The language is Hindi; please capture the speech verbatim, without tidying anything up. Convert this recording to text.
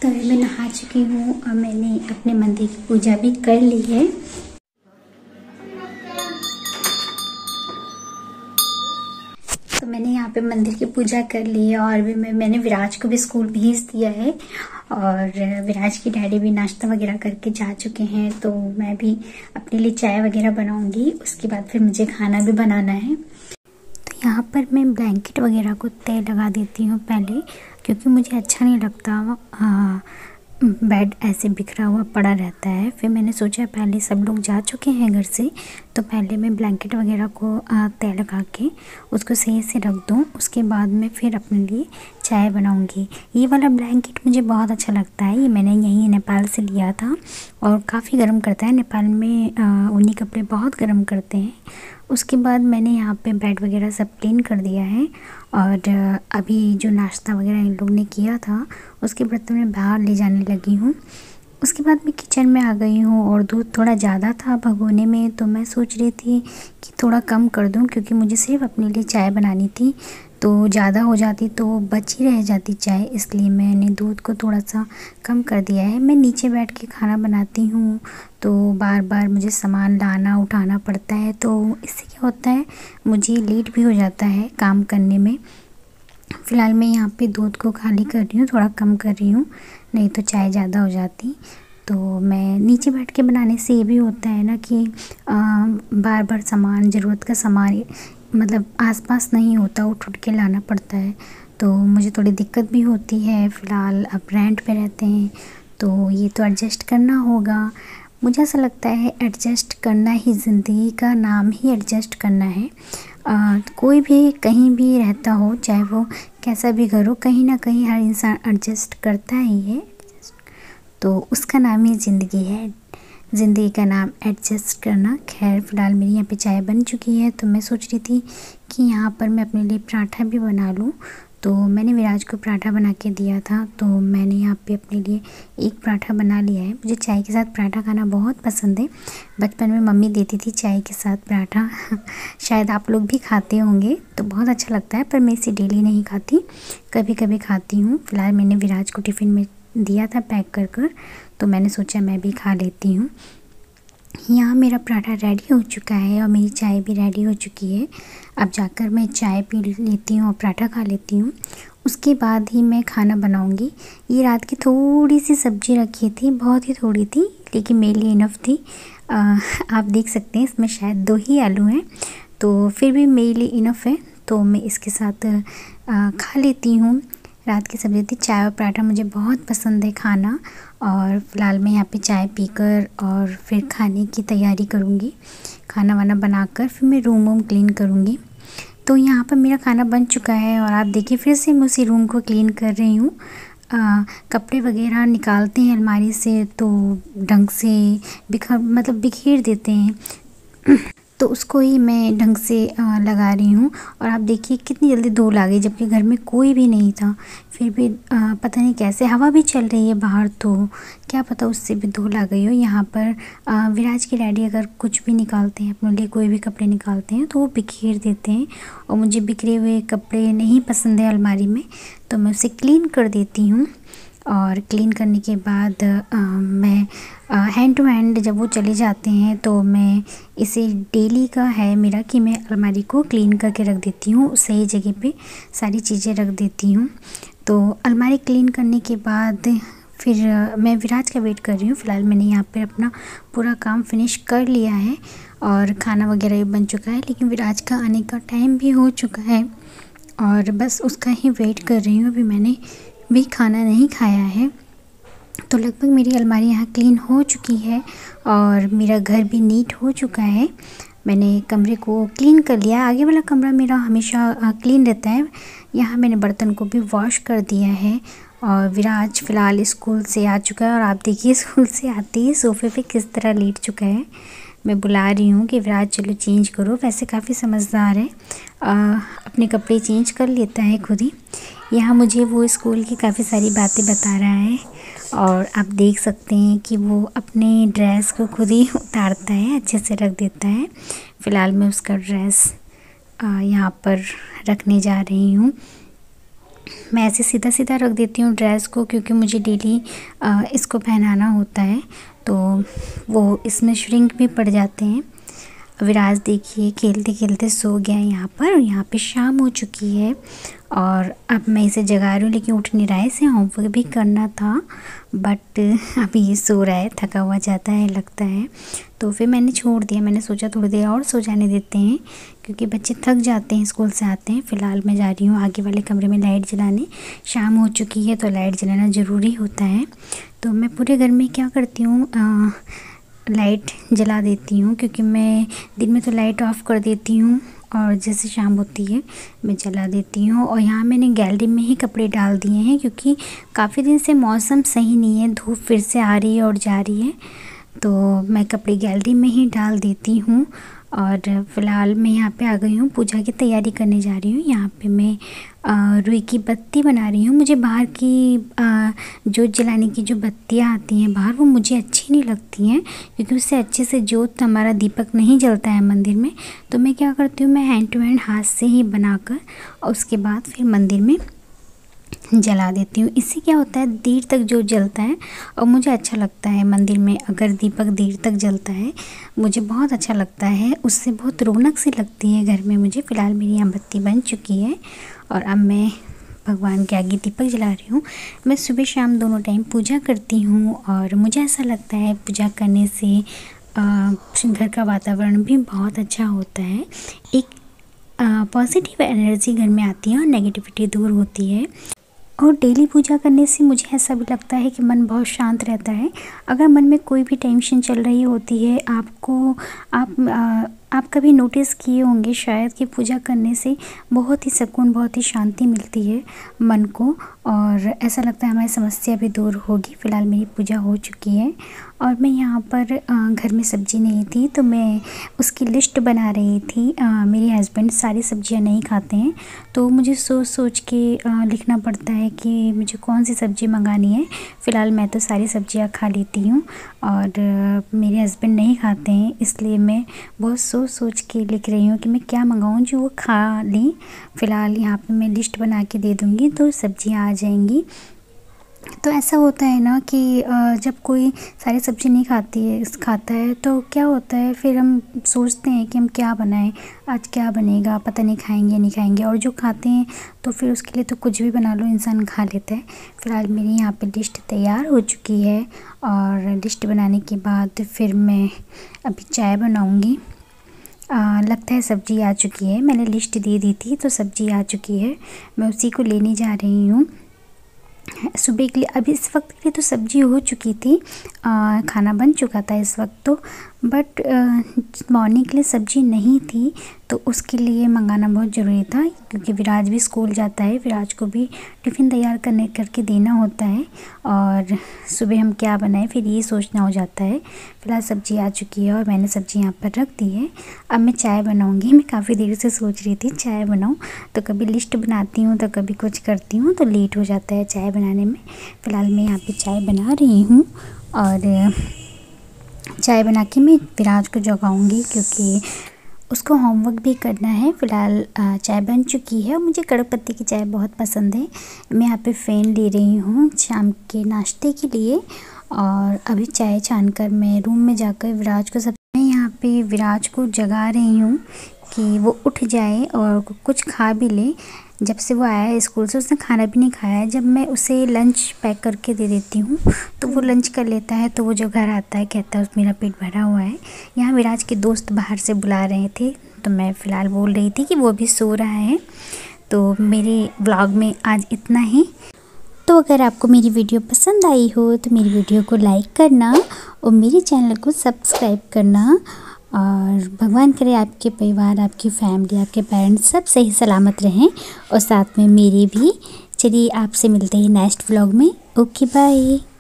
तो अभी मैं नहा चुकी हूँ और मैंने अपने मंदिर की पूजा भी कर ली है। तो मैंने यहाँ पे मंदिर की पूजा कर ली है और भी मैं मैंने विराज को भी स्कूल भेज दिया है और विराज की डैडी भी नाश्ता वगैरह करके जा चुके हैं। तो मैं भी अपने लिए चाय वगैरह बनाऊंगी, उसके बाद फिर मुझे खाना भी बनाना है। तो यहाँ पर मैं ब्लैंकेट वगैरह को तय लगा देती हूँ पहले, क्योंकि मुझे अच्छा नहीं लगता आ, बेड ऐसे बिखरा हुआ पड़ा रहता है। फिर मैंने सोचा पहले सब लोग जा चुके हैं घर से, तो पहले मैं ब्लैंकेट वगैरह को तय लगा के उसको सही से रख दूँ, उसके बाद मैं फिर अपने लिए चाय बनाऊंगी। ये वाला ब्लैंकेट मुझे बहुत अच्छा लगता है, ये मैंने यहीं नेपाल से लिया था और काफ़ी गर्म करता है। नेपाल में ऊनी कपड़े बहुत गर्म करते हैं। उसके बाद मैंने यहाँ पे बेड वगैरह सब क्लीन कर दिया है और अभी जो नाश्ता वगैरह इन लोग ने किया था उसके बर्तन मैं बाहर ले जाने लगी हूँ। उसके बाद मैं किचन में आ गई हूँ और दूध थोड़ा ज़्यादा था भगोने में, तो मैं सोच रही थी कि थोड़ा कम कर दूँ, क्योंकि मुझे सिर्फ अपने लिए चाय बनानी थी। तो ज़्यादा हो जाती तो बची रह जाती चाय, इसलिए मैंने दूध को थोड़ा सा कम कर दिया है। मैं नीचे बैठ के खाना बनाती हूँ तो बार बार मुझे सामान लाना उठाना पड़ता है, तो इससे क्या होता है मुझे लेट भी हो जाता है काम करने में। फ़िलहाल मैं यहाँ पे दूध को खाली कर रही हूँ, थोड़ा कम कर रही हूँ, नहीं तो चाय ज़्यादा हो जाती। तो मैं नीचे बैठ के बनाने से ये भी होता है ना कि आ, बार बार सामान ज़रूरत का सामान मतलब आसपास नहीं होता, उठ उठ के लाना पड़ता है, तो मुझे थोड़ी दिक्कत भी होती है। फ़िलहाल अब रेंट पे रहते हैं तो ये तो एडजस्ट करना होगा। मुझे ऐसा लगता है एडजस्ट करना ही ज़िंदगी का नाम ही एडजस्ट करना है। आ, कोई भी कहीं भी रहता हो, चाहे वो कैसा भी घर हो, कहीं ना कहीं हर इंसान एडजस्ट करता ही है, तो उसका नाम ही ज़िंदगी है। ज़िंदगी का नाम एडजस्ट करना। खैर फ़िलहाल मेरी यहाँ पे चाय बन चुकी है, तो मैं सोच रही थी कि यहाँ पर मैं अपने लिए पराठा भी बना लूँ। तो मैंने विराज को पराठा बना के दिया था, तो मैंने यहाँ पे अपने लिए एक पराठा बना लिया है। मुझे चाय के साथ पराठा खाना बहुत पसंद है। बचपन में मम्मी देती थी चाय के साथ पराठा शायद आप लोग भी खाते होंगे, तो बहुत अच्छा लगता है, पर मैं इसे डेली नहीं खाती, कभी कभी खाती हूँ। फ़िलहाल मैंने विराज को टिफ़िन में दिया था पैक कर कर, तो मैंने सोचा मैं भी खा लेती हूँ। यहाँ मेरा पराठा रेडी हो चुका है और मेरी चाय भी रेडी हो चुकी है। अब जाकर मैं चाय पी लेती हूँ और पराठा खा लेती हूँ, उसके बाद ही मैं खाना बनाऊँगी। ये रात की थोड़ी सी सब्ज़ी रखी थी, बहुत ही थोड़ी थी, लेकिन मेरे लिए इनफ थी। आ, आप देख सकते हैं इसमें शायद दो ही आलू हैं, तो फिर भी मेरे लिए इनफ है, तो मैं इसके साथ आ, खा लेती हूँ। रात की सब्ज़ी थी। चाय और पराठा मुझे बहुत पसंद है खाना, और फ़िलहाल मैं यहाँ पे चाय पीकर और फिर खाने की तैयारी करूँगी। खाना वाना बनाकर फिर मैं रूम वूम क्लीन करूँगी। तो यहाँ पर मेरा खाना बन चुका है और आप देखिए फिर से मैं उसी रूम को क्लीन कर रही हूँ। कपड़े वगैरह निकालते हैं अलमारी से तो ढंग से बिखर मतलब बिखेर देते हैं तो उसको ही मैं ढंग से लगा रही हूँ। और आप देखिए कितनी जल्दी धूल आ गई, जबकि घर में कोई भी नहीं था, फिर भी आ, पता नहीं कैसे, हवा भी चल रही है बाहर, तो क्या पता उससे भी धूल आ गई हो। यहाँ पर आ, विराज के डैडी अगर कुछ भी निकालते हैं अपने लिए, कोई भी कपड़े निकालते हैं तो वो बिखेर देते हैं, और मुझे बिखरे हुए कपड़े नहीं पसंद है अलमारी में, तो मैं उसे क्लीन कर देती हूँ। और क्लीन करने के बाद आ, मैं हैंड टू हैंड जब वो चले जाते हैं तो मैं इसे डेली का है मेरा कि मैं अलमारी को क्लीन करके रख देती हूँ, सही जगह पे सारी चीज़ें रख देती हूँ। तो अलमारी क्लीन करने के बाद फिर मैं विराज का वेट कर रही हूँ। फ़िलहाल मैंने यहाँ पे अपना पूरा काम फिनिश कर लिया है और खाना वगैरह भी बन चुका है, लेकिन विराज का आने का टाइम भी हो चुका है और बस उसका ही वेट कर रही हूँ। अभी मैंने भी खाना नहीं खाया है। तो लगभग मेरी अलमारी यहाँ क्लीन हो चुकी है और मेरा घर भी नीट हो चुका है। मैंने कमरे को क्लीन कर लिया। आगे वाला कमरा मेरा हमेशा क्लीन रहता है। यहाँ मैंने बर्तन को भी वॉश कर दिया है। और विराज फ़िलहाल स्कूल से आ चुका है और आप देखिए स्कूल से आते ही सोफ़े पे किस तरह लेट चुका है। मैं बुला रही हूँ कि विराज चलो चेंज करो। वैसे काफ़ी समझदार है, आ, अपने कपड़े चेंज कर लेता है खुद ही। यहाँ मुझे वो स्कूल की काफ़ी सारी बातें बता रहा है और आप देख सकते हैं कि वो अपने ड्रेस को खुद ही उतारता है, अच्छे से रख देता है। फ़िलहाल मैं उसका ड्रेस यहाँ पर रखने जा रही हूँ। मैं ऐसे सीधा सीधा रख देती हूँ ड्रेस को, क्योंकि मुझे डेली इसको पहनाना होता है, तो वो इसमें श्रिंक भी पड़ जाते हैं। विराज देखिए खेलते खेलते सो गया है यहाँ पर, और यहाँ पे शाम हो चुकी है और अब मैं इसे जगा रही हूँ, लेकिन उठ नहीं रहा है। इसे होमवर्क भी करना था, बट अभी ये सो रहा है, थका हुआ जाता है लगता है, तो फिर मैंने छोड़ दिया। मैंने सोचा थोड़ी देर और सो जाने देते हैं, क्योंकि बच्चे थक जाते हैं स्कूल से आते हैं। फ़िलहाल मैं जा रही हूँ आगे वाले कमरे में लाइट जलाने। शाम हो चुकी है तो लाइट जलाना ज़रूरी होता है, तो मैं पूरे घर में क्या करती हूँ, लाइट जला देती हूँ, क्योंकि मैं दिन में तो लाइट ऑफ़ कर देती हूँ और जैसे शाम होती है मैं जला देती हूँ। और यहाँ मैंने गैलरी में ही कपड़े डाल दिए हैं, क्योंकि काफ़ी दिन से मौसम सही नहीं है, धूप फिर से आ रही है और जा रही है, तो मैं कपड़े गैलरी में ही डाल देती हूँ। और फ़िलहाल मैं यहाँ पे आ गई हूँ, पूजा की तैयारी करने जा रही हूँ। यहाँ पे मैं रुई की बत्ती बना रही हूँ। मुझे बाहर की जोत जलाने की जो बत्तियाँ आती हैं बाहर, वो मुझे अच्छी नहीं लगती हैं, क्योंकि उससे अच्छे से जोत हमारा दीपक नहीं जलता है मंदिर में। तो मैं क्या करती हूँ, मैं हैंड टू हैंड हाथ से ही बनाकर और उसके बाद फिर मंदिर में जला देती हूँ। इससे क्या होता है, देर तक जो जलता है और मुझे अच्छा लगता है। मंदिर में अगर दीपक देर तक जलता है मुझे बहुत अच्छा लगता है, उससे बहुत रौनक सी लगती है घर में मुझे। फ़िलहाल मेरी यहाँ बत्ती बन चुकी है और अब मैं भगवान के आगे दीपक जला रही हूँ। मैं सुबह शाम दोनों टाइम पूजा करती हूँ और मुझे ऐसा लगता है पूजा करने से घर का वातावरण भी बहुत अच्छा होता है। एक पॉजिटिव एनर्जी घर में आती है और नेगेटिविटी दूर होती है। और डेली पूजा करने से मुझे ऐसा भी लगता है कि मन बहुत शांत रहता है। अगर मन में कोई भी टेंशन चल रही होती है, आपको आप आ, आप कभी नोटिस किए होंगे शायद कि पूजा करने से बहुत ही सुकून, बहुत ही शांति मिलती है मन को, और ऐसा लगता है हमारी समस्या भी दूर होगी। फ़िलहाल मेरी पूजा हो चुकी है और मैं यहाँ पर घर में सब्ज़ी नहीं थी तो मैं उसकी लिस्ट बना रही थी। आ, मेरे हस्बैंड सारी सब्जियाँ नहीं खाते हैं, तो मुझे सोच सोच के आ, लिखना पड़ता है कि मुझे कौन सी सब्ज़ी मंगानी है। फ़िलहाल मैं तो सारी सब्जियाँ खा लेती हूँ और मेरे हस्बैंड नहीं खाते हैं, इसलिए मैं बहुत सोच सोच के लिख रही हूँ कि मैं क्या मंगाऊँ जो वो खा लें। फ़िलहाल यहाँ पे मैं लिस्ट बना के दे दूँगी तो सब्जियाँ आ जाएंगी। तो ऐसा होता है ना कि जब कोई सारी सब्ज़ी नहीं खाती है खाता है तो क्या होता है, फिर हम सोचते हैं कि हम क्या बनाएं, आज क्या बनेगा, पता नहीं खाएंगे नहीं खाएंगे। और जो खाते हैं तो फिर उसके लिए तो कुछ भी बना लो इंसान खा लेता है। फ़िलहाल मेरी यहाँ पे लिस्ट तैयार हो चुकी है और लिस्ट बनाने के बाद फिर मैं अभी चाय बनाऊँगी। लगता है सब्ज़ी आ चुकी है, मैंने लिस्ट दे दी थी तो सब्ज़ी आ चुकी है, मैं उसी को लेने जा रही हूँ सुबह के लिए। अभी इस वक्त के लिए तो सब्ज़ी हो चुकी थी, आ, खाना बन चुका था इस वक्त तो, बट मॉर्निंग के लिए सब्ज़ी नहीं थी तो उसके लिए मंगाना बहुत ज़रूरी था, क्योंकि विराज भी स्कूल जाता है, विराज को भी टिफ़िन तैयार करने करके देना होता है और सुबह हम क्या बनाएं फिर ये सोचना हो जाता है। फ़िलहाल सब्ज़ी आ चुकी है और मैंने सब्ज़ी यहाँ पर रख दी है। अब मैं चाय बनाऊँगी। मैं काफ़ी देर से सोच रही थी चाय बनाऊँ, तो कभी लिस्ट बनाती हूँ तो कभी कुछ करती हूँ तो लेट हो जाता है चाय बनाने में। फ़िलहाल मैं यहाँ पर चाय बना रही हूँ और चाय बना के मैं विराज को जगाऊंगी, क्योंकि उसको होमवर्क भी करना है। फ़िलहाल चाय बन चुकी है और मुझे कड़क पत्ती की चाय बहुत पसंद है। मैं यहाँ पे फ़ैन ले रही हूँ शाम के नाश्ते के लिए और अभी चाय छानकर मैं रूम में जाकर विराज को सब मैं यहाँ पे विराज को जगा रही हूँ कि वो उठ जाए और कुछ खा भी ले। जब से वो आया है स्कूल से उसने खाना भी नहीं खाया है। जब मैं उसे लंच पैक करके दे देती हूँ तो वो लंच कर लेता है, तो वो जो घर आता है कहता है मेरा पेट भरा हुआ है। यहाँ विराज के दोस्त बाहर से बुला रहे थे तो मैं फ़िलहाल बोल रही थी कि वो अभी सो रहा है। तो मेरे व्लॉग में आज इतना ही। तो अगर आपको मेरी वीडियो पसंद आई हो तो मेरी वीडियो को लाइक करना और मेरे चैनल को सब्सक्राइब करना, और भगवान करे आपके परिवार, आपकी फैमिली, आपके पेरेंट्स सब सही सलामत रहें और साथ में मेरी भी। चलिए आपसे मिलते हैं नेक्स्ट व्लॉग में। Okay bye.